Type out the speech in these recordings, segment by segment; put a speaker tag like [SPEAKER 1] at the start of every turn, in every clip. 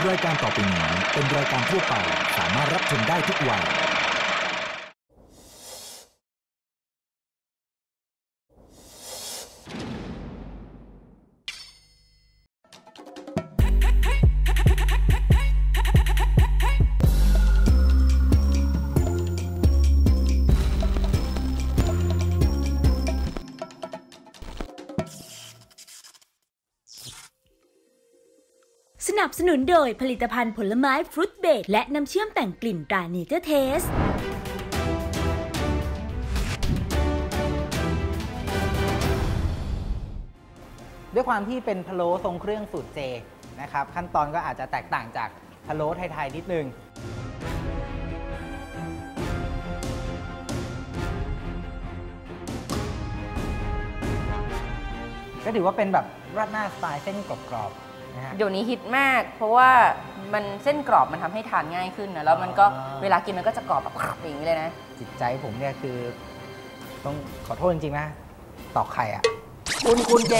[SPEAKER 1] รายการต่อไปนี้เป็นรายการทั่วไปสามารถรับชมได้ทุกวัย
[SPEAKER 2] สนับสนุนโดยผลิตภัณฑ์ผลไม้ฟรุตเบรดและน้ำเชื่อมแต่งกลิ่นตราเนเจอร์เทส
[SPEAKER 3] ด้วยความที่เป็นพะโล้ทรงเครื่องสูตรเจนะครับขั้นตอนก็อาจจะแตกต่างจากพะโล้ไทยๆนิดนึงก็ถือว่าเป็นแบบราดหน้าสไตล์เส้นกรอบๆนะฮะ
[SPEAKER 4] เดี๋ยวนี้ฮิตมากเพราะว่ามันเส้นกรอบมันทำให้ทานง่ายขึ้นนะแล้วมันก็เวลากินมันก็จะกรอบแบบอย่างนี้เลยนะ
[SPEAKER 3] จิตใจผมเนี่ยคือต้องขอโทษจริงๆนะตอกไข่อ่ะ
[SPEAKER 4] คุณเจ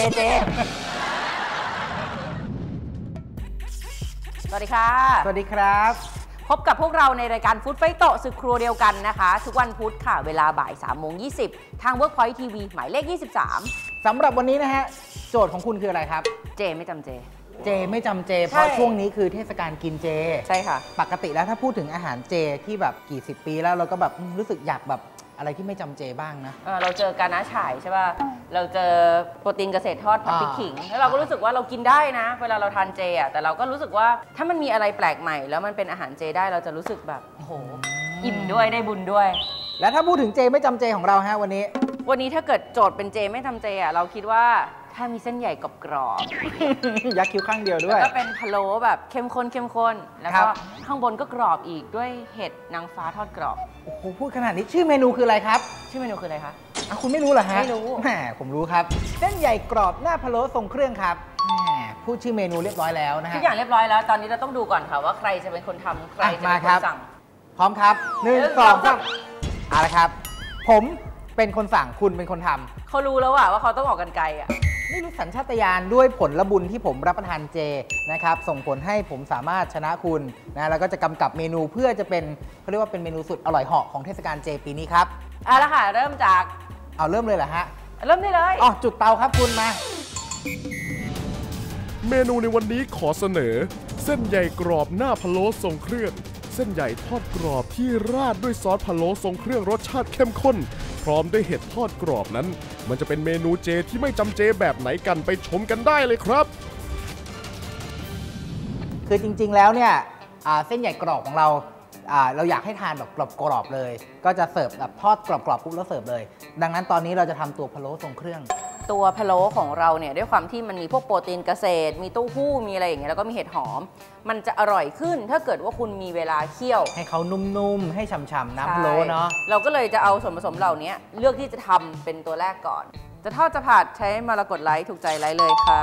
[SPEAKER 4] สวัสดีค่ะ
[SPEAKER 3] สวัสดีครับ
[SPEAKER 4] พบกับพวกเราในรายการฟู้ดไฟโตะศึกครัวเดียวกันนะคะทุกวันพุธค่ะเวลาบ่าย 3:20 ทาง Workpoint TV หมายเลข 23
[SPEAKER 3] สำหรับวันนี้นะฮะโจทย์ของคุณคืออะไรครับ
[SPEAKER 4] เจไม่จำเจ
[SPEAKER 3] ไม่จำเจเพราะช่วงนี้คือเทศกาลกินเจ
[SPEAKER 4] ใช่ค่ะ
[SPEAKER 3] ปกติแล้วถ้าพูดถึงอาหารเจที่แบบกี่สิบปีแล้วเราก็แบบรู้สึกอยากแบบอะไรที่ไม่จำเจบ้างนะ
[SPEAKER 4] เราเจอกาน้าฉ่ายใช่ป่ะเราเจอโปรตีนเกษตรทอดผัดพริกขิงแล้วเราก็รู้สึกว่าเรากินได้นะเวลาเราทานเจอ่ะแต่เราก็รู้สึกว่าถ้ามันมีอะไรแปลกใหม่แล้วมันเป็นอาหารเจได้เราจะรู้สึกแบบโอ้โหอิ่มด้วยได้บุญด้วย
[SPEAKER 3] แล้วถ้าพูดถึงเจไม่จำเจของเราฮะวันนี้
[SPEAKER 4] ถ้าเกิดโจทย์เป็นเจไม่จำเจอ่ะเราคิดว่าถ้ามีเส้นใหญ่กรอบ
[SPEAKER 3] ยักคิ้วข้างเดียวด้วย
[SPEAKER 4] แล้วก็เป็นพะโล้แบบเข้มข้นแล้วก็ข้างบนก็กรอบอีกด้วยเห็ดนางฟ้าทอดกรอบ
[SPEAKER 3] โอ้โหพูดขนาดนี้ชื่อเมนูคืออะไรครับ
[SPEAKER 4] ชื่อเมนูคืออะไรคะ
[SPEAKER 3] คุณไม่รู้เหรอฮะ
[SPEAKER 4] ไม่รู้
[SPEAKER 3] แหมผมรู้ครับเส้นใหญ่กรอบหน้าพะโล้ทรงเครื่องครับแหมพูดชื่อเมนูเรียบร้อยแล้วนะฮะ
[SPEAKER 4] ทุกอย่างเรียบร้อยแล้วตอนนี้เราต้องดูก่อนค่ะว่าใครจะเป็นคนทำใครจะเป็นคนสั่ง
[SPEAKER 3] พร้อมครับ1 2 3เอาละครับผมเป็นคนสั่งคุณเป็นคนทำ
[SPEAKER 4] เขารู้แล้วว่าเขาต้องออกกันไกลอ่ะ
[SPEAKER 3] ไม่รู้สัญชาตญาณด้วยผลบุญที่ผมรับประทานเจนะครับส่งผลให้ผมสามารถชนะคุณนะแล้วก็จะกำกับเมนูเพื่อจะเป็นเขาเรียกว่าเป็นเมนูสุดอร่อยเหาะของเทศกาลเจปีนี้ครับ
[SPEAKER 4] เอาละค่ะเริ่มจาก
[SPEAKER 3] เริ่มเลยเหรอฮะ
[SPEAKER 4] เริ่มได้เลย
[SPEAKER 3] จุดเตาครับคุณมา
[SPEAKER 5] เมนูในวันนี้ขอเสนอเส้นใหญ่กรอบหน้าพะโล้ทรงเครื่องเส้นใหญ่ทอดกรอบที่ราดด้วยซอสพะโล้ทรงเครื่องรสชาติเข้มข้นพร้อมด้วยเห็ดทอดกรอบนั้นมันจะเป็นเมนูเจที่ไม่จำเจแบบไหนกันไปชมกันได้เลยครับ
[SPEAKER 3] คือจริงๆแล้วเนี่ยเส้นใหญ่กรอบของเราอยากให้ทานแบบกรอบๆเลยก็จะเสิร์ฟแบบทอดกรอบๆปุ๊บแล้วเสิร์ฟเลยดังนั้นตอนนี้เราจะทำตัวพะโล้ทรงเครื่อง
[SPEAKER 4] ตัวพะโล้ของเราเนี่ยด้วยความที่มันมีพวกโปรตีนเกษตรมีเต้าหู้มีอะไรอย่างเงี้ยแล้วก็มีเห็ดหอมมันจะอร่อยขึ้นถ้าเกิดว่าคุณมีเวลาเคี่ยว
[SPEAKER 3] ให้เขานุ่มๆให้ฉ่ำๆน้ำพะโล้เนาะ
[SPEAKER 4] เราก็เลยจะเอาส่วนผสมเหล่านี้เลือกที่จะทำเป็นตัวแรกก่อนจะทอดจะผัดใช้มรกตไลท์ถูกใจไลท์เลยค่ะ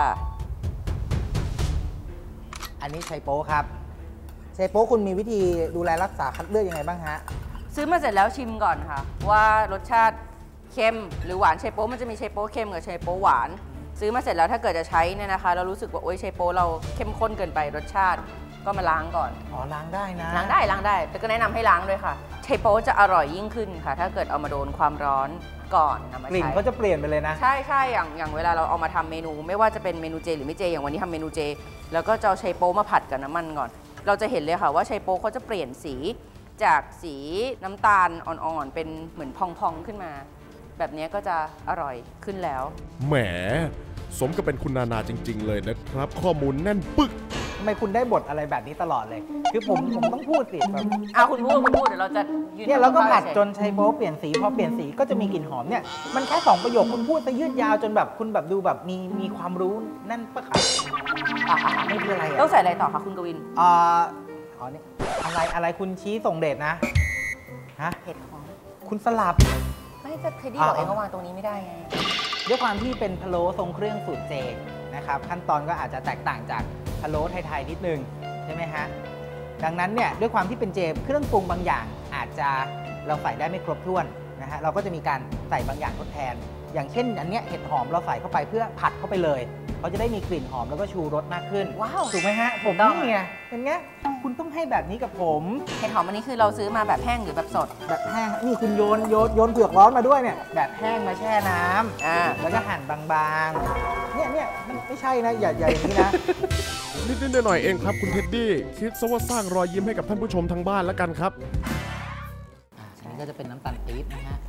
[SPEAKER 3] อันนี้ไชโป๊ครับไชโป๊คุณมีวิธีดูแลรักษาคัดเลือกยังไงบ้างฮะ
[SPEAKER 4] ซื้อมาเสร็จแล้วชิมก่อนค่ะว่ารสชาติเค็มหรือหวานไชโป๊มันจะมีไชโป๊เค็มกับไชโป๊หวานซื้อมาเสร็จแล้วถ้าเกิดจะใช้เนี่ยนะคะเรารู้สึกว่าโอ๊ยไชโป๊เราเข้มข้นเกินไปรสชาติก็มาล้างก่อน
[SPEAKER 3] ล้างได้นะ
[SPEAKER 4] ล้างได้แต่ก็แนะนำให้ล้างด้วยค่ะไชโป๊จะอร่อยยิ่งขึ้นค่ะถ้าเกิดเอามาโดนความร้อนก่อนนำมาใช้
[SPEAKER 3] กลิ่นก็จะเปลี่ยนไปเลยนะ
[SPEAKER 4] ใช่อย่างเวลาเราเอามาทำเมนูไม่ว่าจะเป็นเมนูเจหรือไม่เจอย่างวันนี้ทำเมนูเจแล้วก็จะเอาไชโป๊มาผัดกับน้ำมันก่อนเราจะเห็นเลยค่ะว่าไชโป๊เขาจะเปลี่ยนสีจากสีน้ำตาลอ่อนๆเป็นเหมือนพองๆขึ้นมาแบบนี้ก็จะอร่อยขึ้นแล้ว
[SPEAKER 5] แหมสมกับเป็นคุณนานาจริงๆเลยนะครับข้อมูลแน่นปึก
[SPEAKER 3] ทำไมคุณได้บทอะไรแบบนี้ตลอดเลยคือผมต้องพูดสิแบบ
[SPEAKER 4] คุณพูดเดี๋ยวเราจะ
[SPEAKER 3] เนี่ยเราก็ผัดจนไชโป๊เปลี่ยนสีพอเปลี่ยนสีก็จะมีกลิ่นหอมเนี่ยมันแค่2 ประโยคคุณพูดซะยืดยาวจนแบบคุณแบบดูแบบมีความรู้แน่นปะครับไม่เป็นไร
[SPEAKER 4] ต้องใส่อะไรต่อคะคุณกวิน
[SPEAKER 3] นี่อะไรคุณชี้ส่งเดชนะฮะ
[SPEAKER 4] เห็ดหอม
[SPEAKER 3] คุณสลับ
[SPEAKER 4] ไม่จะเทดดี้บอกเองก็วางตรงนี้ไม่ได้ไง
[SPEAKER 3] ด้วยความที่เป็นพะโล้ทรงเครื่องสูตรเจนะครับขั้นตอนก็อาจจะแตกต่างจากพะโล้ไทยๆนิดนึงใช่ไหมฮะดังนั้นเนี่ยด้วยความที่เป็นเจเครื่องปรุงบางอย่างอาจจะเราใส่ได้ไม่ครบถ้วนนะฮะเราก็จะมีการใส่บางอย่างทดแทนอย่างเช่นอันเนี้ยเห็ดหอมเราใส่เข้าไปเพื่อผัดเข้าไปเลยเขาจะได้มีกลิ่นหอมแล้วก็ชูรสมากขึ้น
[SPEAKER 4] ว้าว
[SPEAKER 3] ถูกไหมฮะผมนี่ไงเป็นไงคุณต้องให้แบบนี้กับผม
[SPEAKER 4] เห็ดหอมอันนี้คือเราซื้อมาแบบแห้งหรือแบบสด
[SPEAKER 3] แบบแห้งนี่คุณโยนเผือกร้อนมาด้วยเนี่ยแบบแห้งมาแช่น้ำแล้วก็หั่นบางๆเนี่ยมันไม่ใช่นะอย่าอย่างนี้นะ
[SPEAKER 5] นิดๆหน่อยๆเองครับคุณเท็ดดี้คิดซะว่าสร้างรอยยิ้มให้กับท่านผู้ชมทางบ้านแล้วกันครับ
[SPEAKER 3] อันนี้ก็จะเป็นน้ำตาลปี๊บนะฮะ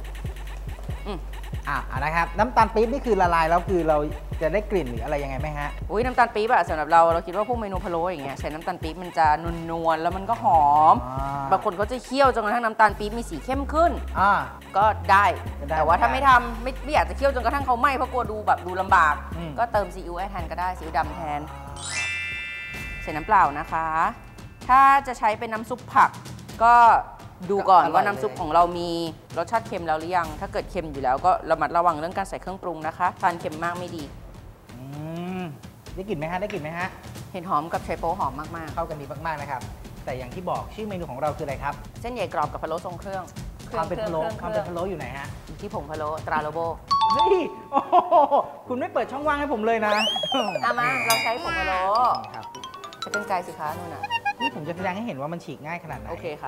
[SPEAKER 3] นะครับน้ำตาลปี๊บนี่คือละลายแล้วคือเราจะได้กลิ่นหรืออะไรยังไงไหมฮะ
[SPEAKER 4] อุ้ยน้ำตาลปี๊บอะสำหรับเราคิดว่าพวกเมนูพะโล้อย่างเงี้ยใช้น้ำตาลปี๊บมันจะนวลๆแล้วมันก็หอมบางคนเขาจะเคี่ยวจนกระทั่งน้ำตาลปี๊บมีสีเข้มขึ้นก็ได้แต่ว่าถ้าไม่ทำไม่อยากจะเคี่ยวจนกระทั่งเขาไหม้เพราะกลัวดูลำบากก็เติมซีอิ๊วแทนก็ได้ซีอิ๊วดำแทนใส่น้ำเปล่านะคะถ้าจะใช้เป็นน้ำซุปผักก็ดูก่อนว่าน้ำซุปของเรามีรสชาติเค็มแล้วหรือยังถ้าเกิดเค็มอยู่แล้วก็ระมัดระวังเรื่องการใส่เครื่องปรุงนะคะทานเค็มมากไม่ดี
[SPEAKER 3] ได้กลิ่นไหมฮะ
[SPEAKER 4] เห็ดหอมกับไชโป๊หอมมากๆ
[SPEAKER 3] เข้ากันดีมากๆนะครับแต่อย่างที่บอกชื่อเมนูของเราคืออะไรครับ
[SPEAKER 4] เส้นใหญ่กรอบกับพะโล้ทรงเครื่อง
[SPEAKER 3] ความเป็นพะโล้อยู่ไหนฮะ
[SPEAKER 4] อยู่ที่ผงพะโล้ตราโลโบ
[SPEAKER 3] เฮ้ยโอ้โหคุณไม่เปิดช่องว่างให้ผมเลยนะ
[SPEAKER 4] มาเราใช้ผงพะโล้จะเป็นไกลสิคะนู่นน่ะ
[SPEAKER 3] นี่ผมจะแสดงให้เห็นว่ามันฉีกง่ายขนาดไหน
[SPEAKER 4] โอเคค่ะ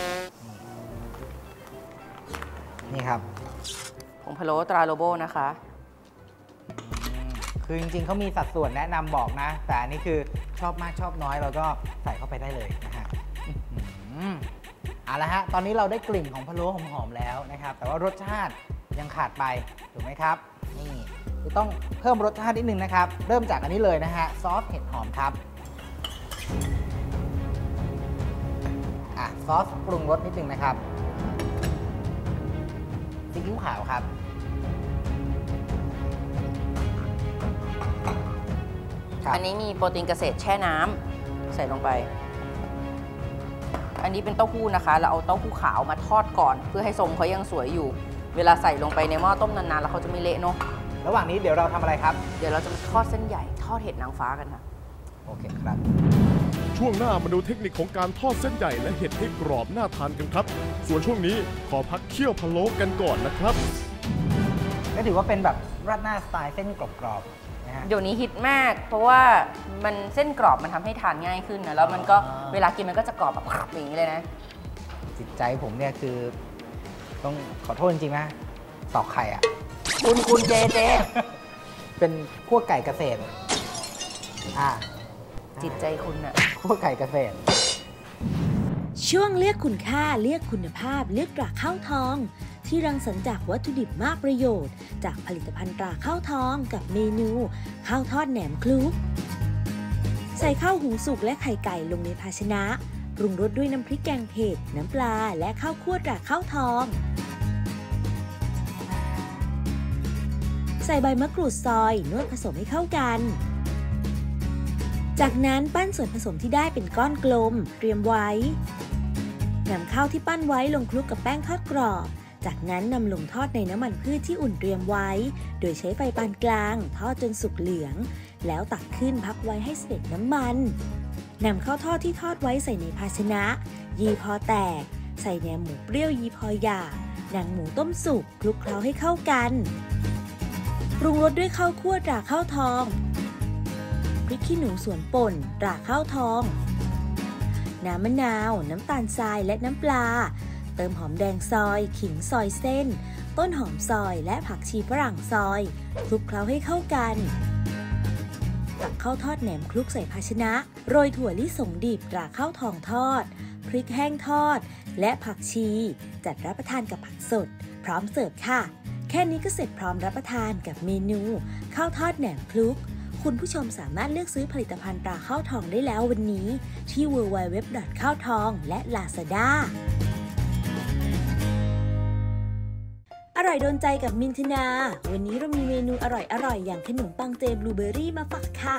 [SPEAKER 3] นี่ครับ
[SPEAKER 4] ผงพะโล้ตราโลโบนะคะ
[SPEAKER 3] คือจริงๆเขามีสัดส่วนแนะนำบอกนะแต่อันนี้คือชอบมากชอบน้อยเราก็ใส่เข้าไปได้เลยนะฮะเอาละฮะตอนนี้เราได้กลิ่นของพะโล้หอมๆแล้วนะครับแต่ว่ารสชาติยังขาดไปถูกไหมครับนี่คือต้องเพิ่มรสชาตินิดนึงนะครับเริ่มจากอันนี้เลยนะฮะซอสเห็ดหอมครับซอสปรุงรสนิดนึงนะครับซีอิ๊วขาวครับ
[SPEAKER 4] อันนี้มีโปรตีนเกษตรแช่น้ำใส่ลงไปอันนี้เป็นเต้าหู้นะคะเราเอาเต้าหู้ขาวมาทอดก่อนเพื่อให้ทรงเขายังสวยอยู่เวลาใส่ลงไปในหม้อต้มนานๆแล้วเขาจะไม่เละเนาะ
[SPEAKER 3] ระหว่างนี้เดี๋ยวเราทำอะไรครับ
[SPEAKER 4] เดี๋ยวเราจะมาทอดเส้นใหญ่ทอดเห็ดนางฟ้ากันค่ะ
[SPEAKER 3] โอเคครับ
[SPEAKER 5] ช่วงหน้ามาดูเทคนิคของการทอดเส้นใหญ่และเห็ดให้กรอบน่าทานกันครับส่วนช่วงนี้ขอพักเคี่ยวพะโล้กันก่อนนะครับ
[SPEAKER 3] ก็ถือว่าเป็นแบบราดหน้าสไตล์เส้นกรอบๆนะฮะ
[SPEAKER 4] เดี๋ยวนี้ฮิตมากเพราะว่ามันเส้นกรอบมันทำให้ทานง่ายขึ้นนะแล้วมันก็เวลากินมันก็จะกรอบแบบอย่างนี้เลยนะ
[SPEAKER 3] จิตใจผมเนี่ยคือต้องขอโทษจริงๆนะตอกไข่อ่ะ
[SPEAKER 4] คุณเจ
[SPEAKER 3] เป็นคั่วไก่เกษตร
[SPEAKER 4] จิตใจคุณอะ
[SPEAKER 3] คั่วไก่เกษตร
[SPEAKER 2] ช่วงเลือกคุณค่าเลือกคุณภาพเลือกตราข้าวทองที่รังสรรค์จากวัตถุดิบมากประโยชน์จากผลิตภัณฑ์ตราข้าวทองกับเมนูข้าวทอดแหนมคลุกใส่ข้าวหุงสุกและไข่ไก่ลงในภาชนะปรุงรสด้วยน้ำพริกแกงเผ็ดน้ำปลาและข้าวคั่วตราข้าวทองใส่ใบมะกรูดซอยนวดผสมให้เข้ากันจากนั้นปั้นส่วนผสมที่ได้เป็นก้อนกลมเตรียมไว้นำข้าวที่ปั้นไว้ลงคลุกกับแป้งทอดกรอบจากนั้นนำลงทอดในน้ำมันพืชที่อุ่นเตรียมไว้โดยใช้ไฟปานกลางทอดจนสุกเหลืองแล้วตักขึ้นพักไว้ให้เสด็จน้ำมันนำข้าวทอดที่ทอดไว้ใส่ในภาชนะยีพอแตกใส่แหนมหมูเปรี้ยวยีพอหยาบหนังหมูต้มสุกคลุกเคล้าให้เข้ากันปรุงรสด้วยข้าวคั่วตราข้าวทองพริกขี้หนูสวนป่นตราข้าวทองน้ำมะนาวน้ำตาลทรายและน้ำปลาเติมหอมแดงซอยขิงซอยเส้นต้นหอมซอยและผักชีฝรั่งซอยคลุกเคล้าให้เข้ากันตักข้าวทอดแหนมคลุกใส่ภาชนะโรยถั่วลิสงดิบตราข้าวทองทอดพริกแห้งทอดและผักชีจัดรับประทานกับผักสดพร้อมเสิร์ฟค่ะแค่นี้ก็เสร็จพร้อมรับประทานกับเมนูข้าวทอดแหนมคลุกคุณผู้ชมสามารถเลือกซื้อผลิตภัณฑ์ตราข้าวทองได้แล้ววันนี้ที่ www.coawtong และ Lazada อร่อยโดนใจกับมินทนาวันนี้เรามีเมนูอร่อยอย่างขนมปังเจบลูเบอร์รี่มาฝากค่ะ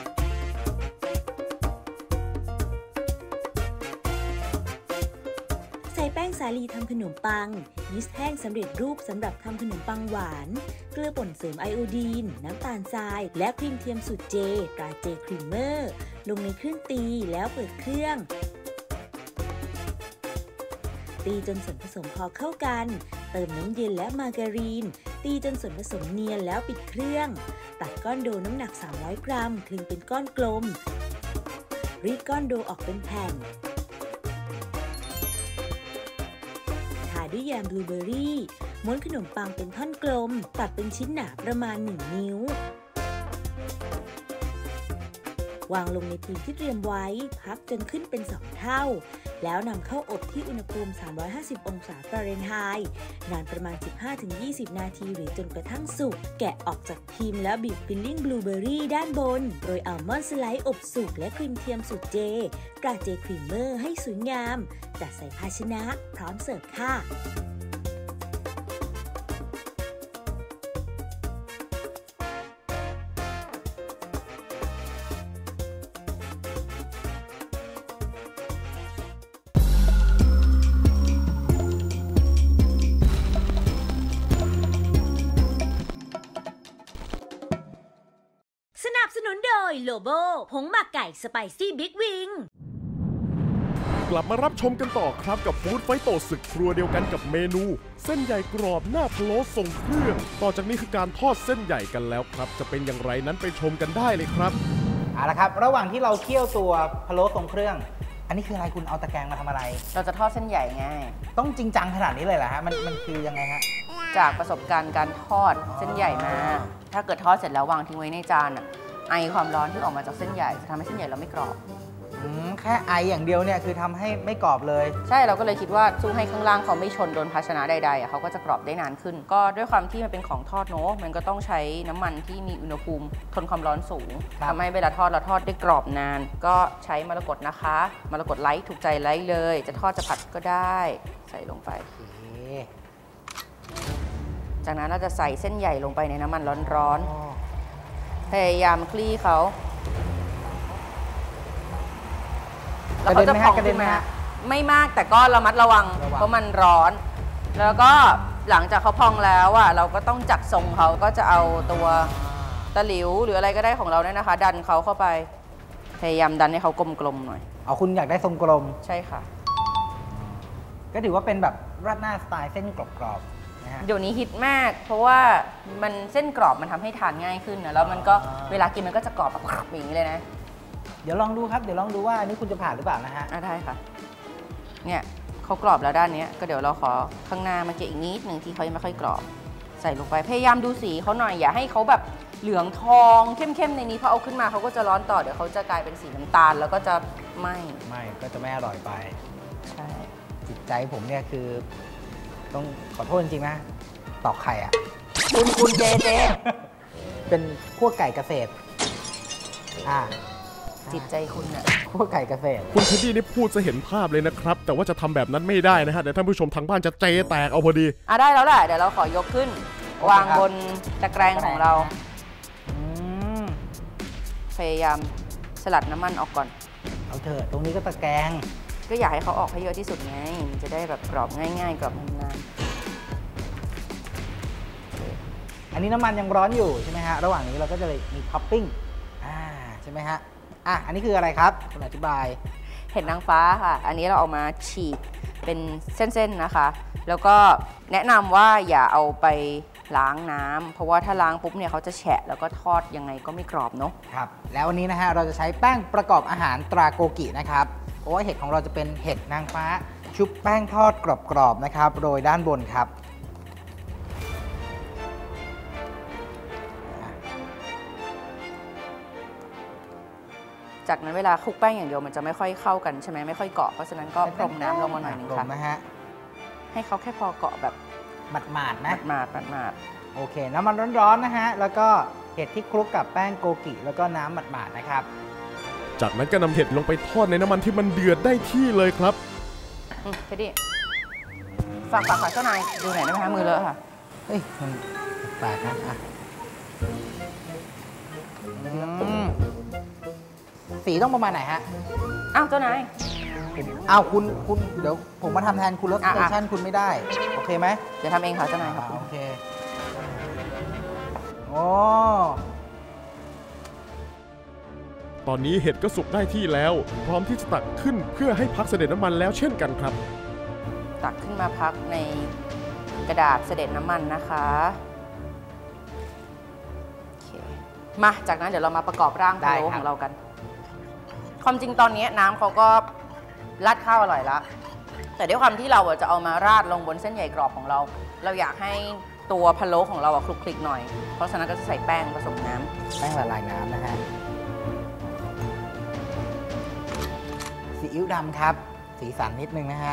[SPEAKER 2] ใส่แป้งสาลีทำขนมปังยีสต์แห้งสำเร็จรูปสำหรับทำขนมปังหวานเกลือป่นเสริมไอโอดีนน้ำตาลทรายและครีมเทียมสูตรเจตราเจครีมเมอร์ลงในเครื่องตีแล้วเปิดเครื่องตีจนส่วนผสมพอเข้ากันเติมน้ำเย็นและมาการีนตีตีจนส่วนผสมเนียนแล้วปิดเครื่อง ตัดก้อนโดน้ำหนัก300 กรัมคลึงเป็นก้อนกลมรีดก้อนโดออกเป็นแผ่นทาด้วยแยมบลูเบอร์รี่ม้วนขนมปังเป็นท่อนกลมตัดเป็นชิ้นหนาประมาณ1 นิ้ววางลงในพื้นที่เตรียมไว้พักจนขึ้นเป็น2 เท่าแล้วนำเข้าอบที่อุณหภูมิ350 องศาฟาเรนไฮต์นานประมาณ 15-20 นาทีหรือจนกระทั่งสุกแกะออกจากพิมพ์แล้วบีบฟิลลิ่งบลูเบอร์รี่ด้านบนโรยอัลมอนด์สไลด์อบสุกและครีมเทียมสูตรเจตราเจครีมเมอร์ให้สวยงามจัดใส่ภาชนะพร้อมเสิร์ฟค่ะสนับสนุนโดยโลโบผงหมักไก่สไปซี่บิ๊กวิง
[SPEAKER 5] กลับมารับชมกันต่อครับกับฟู้ดไฟโตศึกครัวเดียวกันกับเมนูเส้นใหญ่กรอบหน้าพะโล้ทรงเครื่องต่อจากนี้คือการทอดเส้นใหญ่กันแล้วครับจะเป็นอย่างไรนั้นไปชมกันได้เลยครับ
[SPEAKER 3] เอาละครับระหว่างที่เราเคี่ยวตัวพะโล้ทรงเครื่องอันนี้คืออะไรคุณเอาตะแกรงมาทำอะไร
[SPEAKER 4] เราจะทอดเส้นใหญ่ไง
[SPEAKER 3] ต้องจริงจังขนาดนี้เลยเหรอฮะมันคือยังไงฮะ
[SPEAKER 4] จากประสบการณ์การทอดเส้นใหญ่มาถ้าเกิดทอดเสร็จแล้ววางทิ้งไว้ในจานไอความร้อนที่ออกมาจากเส้นใหญ่จะทำให้เส้นใหญ่เราไม่กรอบ
[SPEAKER 3] แค่ไออย่างเดียวเนี่ยคือทำให้ไม่กรอบเลย
[SPEAKER 4] ใช่เราก็เลยคิดว่าสู้ให้ข้างล่างเขาไม่ชนโดนภาชนะใดๆเขาก็จะกรอบได้นานขึ้นก็ด้วยความที่มันเป็นของทอดเนอะมันก็ต้องใช้น้ำมันที่มีอุณหภูมิทนความร้อนสูงทำให้เวลาทอดเราทอดได้กรอบนานก็ใช้มรกตนะคะมรกตไลท์ถูกใจไลท์เลยจะทอดจะผัดก็ได้ใส่ลงไปจากนั้นเราจะใส่เส้นใหญ่ลงไปในน้ำมันร้อนๆพยายามคลี่เขาแล้วเขาจะพองขึ้นมาไม่มากแต่ก็ระมัดระวังเพราะมันร้อนแล้วก็หลังจากเขาพองแล้วเราก็ต้องจัดทรงเขาก็จะเอาตัวตะหลิวหรืออะไรก็ได้ของเราเนี่ยนะคะดันเขาเข้าไปพยายามดันให้เขากลมๆหน่อย
[SPEAKER 3] คุณอยากได้ทรงกลม
[SPEAKER 4] ใช่ค่ะ
[SPEAKER 3] ก็ถือว่าเป็นแบบราดหน้าสไตล์เส้นกรอบๆ
[SPEAKER 4] เดี๋ยวนี้ฮิตมากเพราะว่ามันเส้นกรอบมันทำให้ทานง่ายขึ้นนะแล้วมันก็เวลากินมันก็จะกรอบแบบอย่างนี้เลยนะ
[SPEAKER 3] เดี๋ยวลองดูครับเดี๋ยวลองดูว่าอันนี้คุณจะผ่านหรือเปล่านะฮะ
[SPEAKER 4] ได้ค่ะเนี่ยเขากรอบแล้วด้านนี้ก็เดี๋ยวเราขอข้างหน้ามาเกะอีกนิดหนึ่งที่เขายังไม่ค่อยกรอบใส่ลงไปพยายามดูสีเขาหน่อยอย่าให้เขาแบบเหลืองทองเข้มๆในนี้พอเอาขึ้นมาเขาก็จะร้อนต่อเดี๋ยวเขาจะกลายเป็นสีน้ำตาลแล้วก็จะไม่
[SPEAKER 3] ก็จะไม่อร่อยไป
[SPEAKER 4] ใช่
[SPEAKER 3] จิตใจผมเนี่ยคือต้องขอโทษจริงๆนะตอกไข่
[SPEAKER 4] คุณเจ
[SPEAKER 3] เป็นพวกไก่เกษตร
[SPEAKER 4] จิตใจคุณน่ะ
[SPEAKER 3] พวกไก่เกษตร
[SPEAKER 5] คุณเทดดี้นี่พูดจะเห็นภาพเลยนะครับแต่ว่าจะทำแบบนั้นไม่ได้นะฮะเดี๋ยวท่านผู้ชมทางบ้านจะเจแตกเอาพอดี
[SPEAKER 4] ได้แล้วแหละเดี๋ยวเราขอยกขึ้นวางบนตะแกรงของเราพยายามสลัดน้ำมันออกก่อน
[SPEAKER 3] เอาเถอะตรงนี้ก็ตะแกรง
[SPEAKER 4] ก็อยากให้เขาออกให้เยอะที่สุดไงมันจะได้แบบกรอบง่ายๆกรอบนาน
[SPEAKER 3] ๆอันนี้น้ำมันยังร้อนอยู่ใช่ไหมฮะระหว่างนี้เราก็จะเลยมีท็อปปิ้งใช่ไหมฮะอันนี้คืออะไรครับคุณอธิบาย
[SPEAKER 4] เห็ดนางฟ้าค่ะอันนี้เราเอามาฉีกเป็นเส้นๆนะคะแล้วก็แนะนำว่าอย่าเอาไปล้างน้ำเพราะว่าถ้าล้างปุ๊บเนี่ยเขาจะแฉะแล้วก็ทอดยังไงก็ไม่กรอบเนาะ
[SPEAKER 3] ครับแล้ววันนี้นะฮะเราจะใช้แป้งประกอบอาหารตราโกกินะครับเพราะว่าเห็ดของเราจะเป็นเห็ดนางฟ้าชุบแป้งทอดกรอบๆนะครับโรยด้านบนครับ
[SPEAKER 4] จากนั้นเวลาคลุกแป้งอย่างเดียวมันจะไม่ค่อยเข้ากันใช่ไหมไม่ค่อยเกาะเพราะฉะนั้นก็พรมน้ำลงมาหน่อยนึงค่ะให้เขาแค่พอเกาะแบบ
[SPEAKER 3] หมาดๆนะ
[SPEAKER 4] หมาด
[SPEAKER 3] โอเคน้ำมันร้อนๆนะฮะแล้วก็เห็ดที่คลุกกับแป้งโกกิแล้วก็น้ำหมาดๆนะครับ
[SPEAKER 5] จากนั้นก็นำเห็ดลงไปทอดในน้ำมันที่มันเดือดได้ที่เลยครับ
[SPEAKER 4] เทดดี้ฝากเจ้านายดูหน่อยได้ไหมคะมือเลอะค่ะ
[SPEAKER 3] เฮ้ยมันแปลกนะสีต้องประมาณไหนฮะ
[SPEAKER 4] เจ้านาย
[SPEAKER 3] คุณเดี๋ยวผมมาทำแทนคุณแล้วสเตชันคุณไม่ได้โอเคไหม
[SPEAKER 4] เดี๋ยวทำเองค่ะเจ้านายครับ
[SPEAKER 3] โอเค
[SPEAKER 5] ตอนนี้เห็ดก็สุกได้ที่แล้วพร้อมที่จะตักขึ้นเพื่อให้พักเสด็จน้ำมันแล้วเช่นกันครับ
[SPEAKER 4] ตักขึ้นมาพักในกระดาษเสด็จน้ำมันนะคะมาจากนั้นเดี๋ยวเรามาประกอบร่างพะโล้ของเรากัน ความจริงตอนนี้น้ำเขาก็ราดข้าวอร่อยแล้วแต่ด้วยความที่เราจะเอามาราดลงบนเส้นใหญ่กรอบของเราเราอยากให้ตัวพะโล้ของเราคลุกคลิกหน่อยเพราะฉะนั้นก็จะใส่แป้งผสมน้ำ
[SPEAKER 3] แป้งละลายน้ำนะฮะซีอิ๊วดำครับสีสันนิดนึงนะฮะ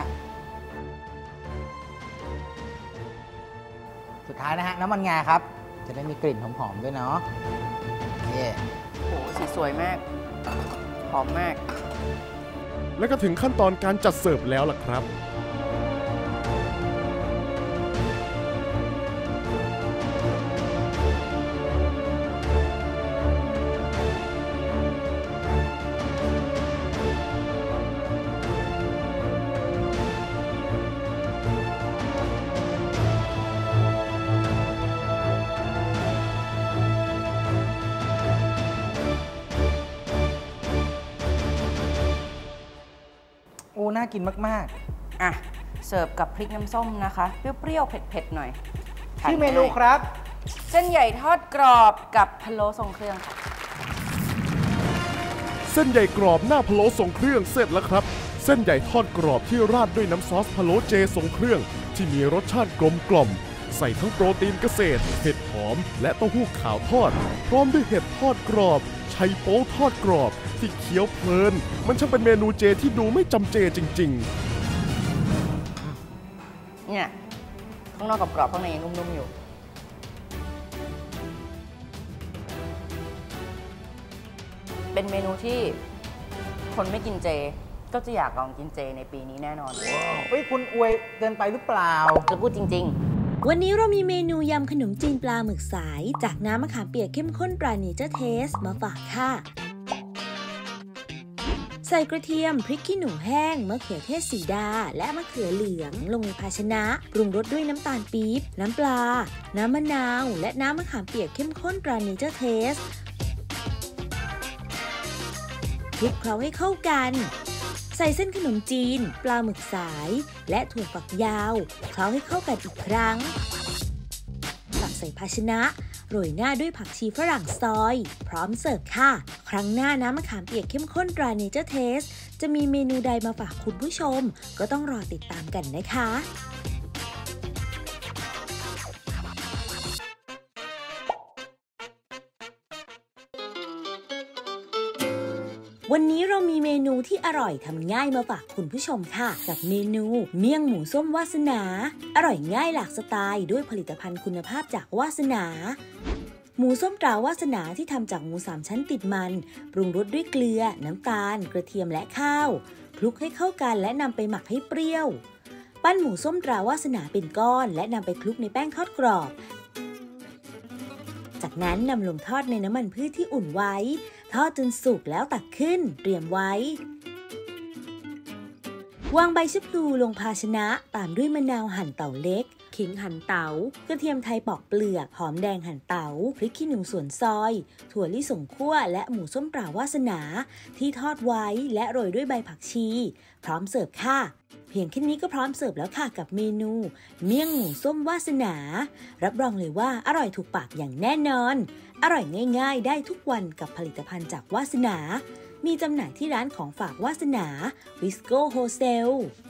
[SPEAKER 3] สุดท้ายนะฮะน้ำมันงาครับจะได้มีกลิ่นหอมๆด้วยเนาะนี่
[SPEAKER 4] โอ้โหสีสวยมากหอมมาก
[SPEAKER 5] และก็ถึงขั้นตอนการจัดเสิร์ฟแล้วล่ะครับ
[SPEAKER 3] โอ้น่ากินมาก
[SPEAKER 4] อ่ะเสิร์ฟกับพริกน้ำส้มนะคะเปรี้ยวๆเผ็ดๆหน่อย
[SPEAKER 3] ๆชื่อเมนูครับ
[SPEAKER 4] เส้นใหญ่ทอดกรอบกับพะโล้ทรงเครื่องค่ะ
[SPEAKER 5] เส้นใหญ่กรอบหน้าพะโล้ทรงเครื่องเสร็จแล้วครับ เส้นใหญ่ทอดกรอบที่ราดด้วยน้ำซอสพะโล้เจทรงเครื่องที่มีรสชาติกลมกล่อมใส่ทั้งโปรตีนเกษตรเห็ดหอมและเต้าหู้ขาวทอดพร้อมด้วยเห็ดทอดกรอบชัยโป๊ทอดกรอบที่เคี้ยวเพลินมันช่างเป็นเมนูเจที่ดูไม่จำเจจริงๆ
[SPEAKER 4] เนี่ยข้างนอกกรอบๆข้างในยังนุ่มๆอยู่เป็นเมนูที่คนไม่กินเจก็จะอยากลองกินเจในปีนี้แน่นอน
[SPEAKER 3] เฮ้ยคุณอวยเกินไปหรือเปล่า
[SPEAKER 4] จะพูดจริงๆ
[SPEAKER 2] วันนี้เรามีเมนูยำขนมจีนปลาหมึกสายจากน้ำมะขามเปียกเข้มข้นตราเนเจอร์เทสมาฝากค่ะใส่กระเทียมพริกขี้หนูแห้งมะเขือเทศสีดาและมะเขือเหลืองลงในภาชนะปรุงรสด้วยน้ำตาลปี๊บน้ำปลาน้ำมะนาวและน้ำมะขามเปียกเข้มข้นตราเนเจอร์เทสคลุกเคล้าให้เข้ากันใส่เส้นขนมจีนปลาหมึกสายและถั่วฝักยาวเคล้าให้เข้ากันอีกครั้งตักใส่ภาชนะโรยหน้าด้วยผักชีฝรั่งซอยพร้อมเสิร์ฟค่ะครั้งหน้าน้ำมะขามเปียกเข้มข้นตราเนเจอร์เทสจะมีเมนูใดมาฝากคุณผู้ชมก็ต้องรอติดตามกันนะคะวันนี้เรามีเมนูที่อร่อยทำง่ายมาฝากคุณผู้ชมค่ะกับเมนูเมี่ยงหมูส้มวาสนาอร่อยง่ายหลากสไตล์ด้วยผลิตภัณฑ์คุณภาพจากวาสนาหมูส้มตราวาสนาที่ทำจากหมู3ชั้นติดมันปรุงรสด้วยเกลือน้ำตาลกระเทียมและข้าวคลุกให้เข้ากันและนำไปหมักให้เปรี้ยวปั้นหมูส้มตราวาสนาเป็นก้อนและนำไปคลุกในแป้งทอดกรอบจากนั้นนำลงทอดในน้ำมันพืชที่อุ่นไว้ทอดจนสุกแล้วตักขึ้นเตรียมไว้วางใบชะพลูลงภาชนะตามด้วยมะนาวหั่นเต่าเล็กขิงหั่นเต๋ากระเทียมไทยปอกเปลือกหอมแดงหั่นเต๋าพริกขี้หนูสวนซอยถั่วลิสงคั่วและหมูส้มปลาวาสนาที่ทอดไว้และโรยด้วยใบผักชีพร้อมเสิร์ฟค่ะเพียงแค่นี้ก็พร้อมเสิร์ฟแล้วค่ะกับเมนูเมี่ยงหมูส้มวาสนารับรองเลยว่าอร่อยถูกปากอย่างแน่นอนอร่อยง่ายๆได้ทุกวันกับผลิตภัณฑ์จากวาสนามีจำหน่ายที่ร้านของฝากวาสนาวิสโก้โฮเซล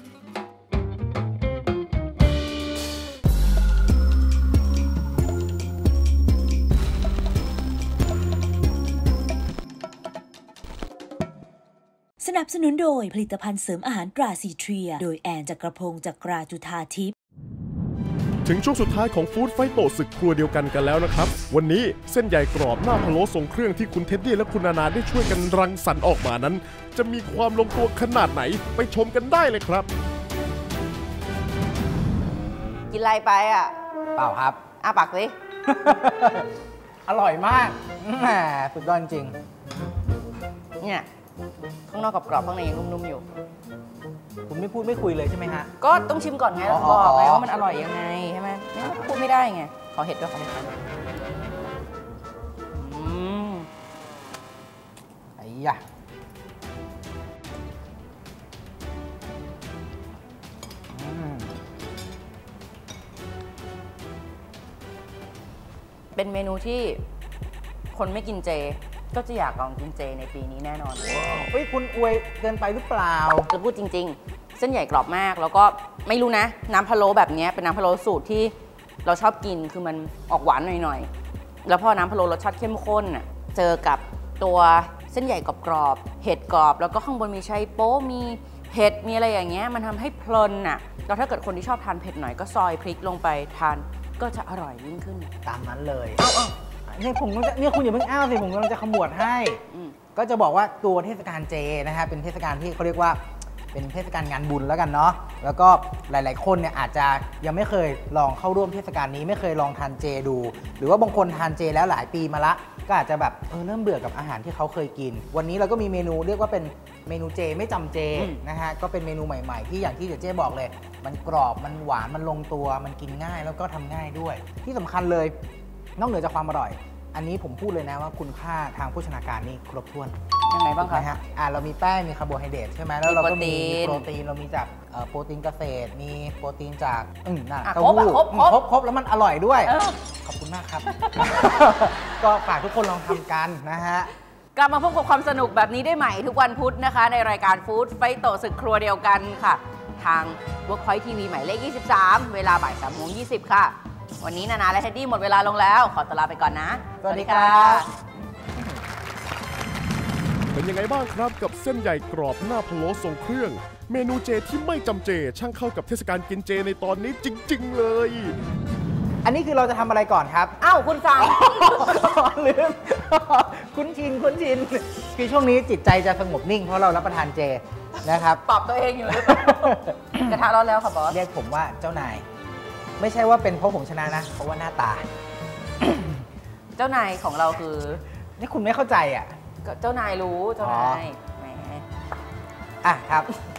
[SPEAKER 2] สนับสนุนโดยผลิตภัณฑ์เสริมอาหารตราซีเทรียโดยแอนจักรพงศ์จากราจุธาทิพย์
[SPEAKER 5] ถึงช่วงสุดท้ายของฟู้ดไฟโตศึกครัวเดียวกันแล้วนะครับวันนี้เส้นใหญ่กรอบหน้าพะโล้ทรงเครื่องที่คุณเท็ดดี้และคุณนานาได้ช่วยกันรังสรรค์ออกมานั้นจะมีความลงตัวขนาดไหนไปชมกันได้เลยครับ
[SPEAKER 4] กินอะไรไปอ่ะ
[SPEAKER 3] เปล่าครับ
[SPEAKER 4] อ้าปากสิ
[SPEAKER 3] อร่อยมากแหมสุดยอดจริง
[SPEAKER 4] เนี่ยข้างนอกกรอบๆข้างในยังนุ่มๆอยู่
[SPEAKER 3] คุณไม่พูดไม่คุยเลยใช่ไหมฮะ
[SPEAKER 4] ก็ต้องชิมก่อนไงเราบอกไงว่ามันอร่อยยังไงใช่ไหมไม่งั้นพูดไม่ได้ไงขอเห็ดด้วยขอเห็ดด้วย
[SPEAKER 3] ไอ้ยะ
[SPEAKER 4] เป็นเมนูที่คนไม่กินเจก็จะอยากลองกินเจในปีนี้แน่นอน
[SPEAKER 3] เฮ้ยคุณอวยเกินไปหรือเปล่า
[SPEAKER 4] จะพูดจริงๆ เส้นใหญ่กรอบมากแล้วก็ไม่รู้นะน้ำพะโล้แบบนี้เป็นน้ำพะโล้สูตรที่เราชอบกินคือมันออกหวานหน่อยๆแล้วพอน้ำพะโล้รสชาติเข้มข้นน่ะเจอกับตัวเส้นใหญ่กรอบๆเห็ดกรอบแล้วก็ข้างบนมีไชโป๊มีเห็ดมีอะไรอย่างเงี้ยมันทำให้เพลินน่ะแล้วถ้าเกิดคนที่ชอบทานเผ็ดหน่อยก็ซอยพริกลงไปทานก็จะอร่อยยิ่งขึ้น
[SPEAKER 3] ตามนั้นเลยเนี่ยผมเนี่ยคุณอย่าเพิ่งอ้าวสิผมกำลังจะขมวดให้ ก็จะบอกว่าตัวเทศกาลเจนะฮะเป็นเทศกาลที่เขาเรียกว่าเป็นเทศกาลงานบุญแล้วกันเนาะแล้วก็หลายๆคนเนี่ยอาจจะยังไม่เคยลองเข้าร่วมเทศกาลนี้ไม่เคยลองทานเจดู หรือว่าบางคนทานเจแล้วหลายปีมาละก็อาจจะแบบเริ่มเบื่อกับอาหารที่เขาเคยกิน วันนี้เราก็มีเมนูเรียกว่าเป็นเมนูเจไม่จำเจนะฮะก็เป็นเมนูใหม่ๆที่อย่างที่เจ๊บอกเลยมันกรอบมันหวานมันลงตัวมันกินง่ายแล้วก็ทำง่ายด้วย ที่สำคัญเลยนอกเหนือจากความอร่อยอันนี้ผมพูดเลยนะว่าคุณค่าทางโภชนาการนี่ครบถ้วน
[SPEAKER 4] ยังไงบ้างคะ
[SPEAKER 3] นะฮะเรามีแป้งมีคาร์โบไฮเดรตใช่ไหมแล้วเราก็มีโปรตีนเรามีจากโปรตีนเกษตรมีโปรตีนจากเต้าหู้ครบแล้วมันอร่อยด้วยขอบคุณมากครับ ก็ฝากทุกคนลองทำกันนะฮะ
[SPEAKER 4] กลับมาพบกับความสนุกแบบนี้ได้ใหม่ทุกวันพุธนะคะ ในรายการฟู้ดไฟโตศึกครัวเดียวกันค่ะ ทาง Workpoint TV หมายเลข 23 เวลาบ่าย 3:20 ค่ะ วันนี้นานาและเท็ดดี้หมดเวลาลงแล้ว ขอตัวลาไปก่อนนะ
[SPEAKER 3] สวัสดีครับ
[SPEAKER 5] เป็นยังไงบ้างครับกับเส้นใหญ่กรอบหน้าพะโล้ทรงเครื่อง เมนูเจที่ไม่จำเจช่างเข้ากับเทศกาลกินเจในตอนนี้จริงๆเลย
[SPEAKER 3] อันนี้คือเราจะทำอะไรก่อนครับ
[SPEAKER 4] อ้าวคุณฟัง
[SPEAKER 3] ลืม คุ้นชินคือช่วงนี้จิตใจจะสงบนิ่งเพราะเรารับประทานเจนะครับ
[SPEAKER 4] ปรับตัวเองอยู่หรือเปล่ากระทะร้อนแล้วค่ะบอส
[SPEAKER 3] เรียกผมว่าเจ้านาย ไม่ใช่ว่าเป็นเพราะผมชนะนะ เพราะว่าหน้าตา
[SPEAKER 4] เจ้านายของเราคือ
[SPEAKER 3] นี่คุณไม่เข้าใจอ่ะ
[SPEAKER 4] เจ้านายรู้เจ้านายแหม
[SPEAKER 3] ครับ